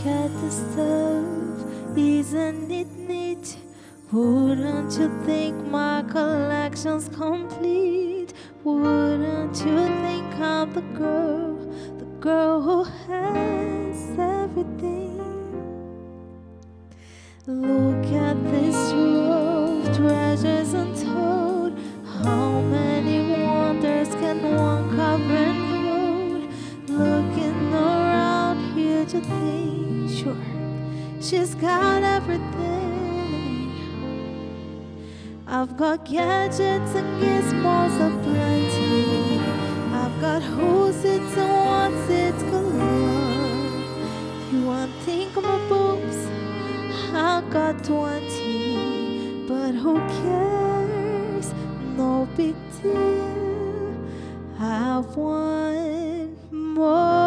at the stuff, isn't it neat? Wouldn't you think my collection's complete? Wouldn't you think I'm the girl who has everything? Look at this trove, treasures untold. How many wonders can one cavern hold? Looking around here to think, sure, she's got everything. I've got gadgets and gizmos aplenty. I've got who's it's and what's it's galore. You want to think of my boobs? I got 20, but who cares? No big deal. I want more.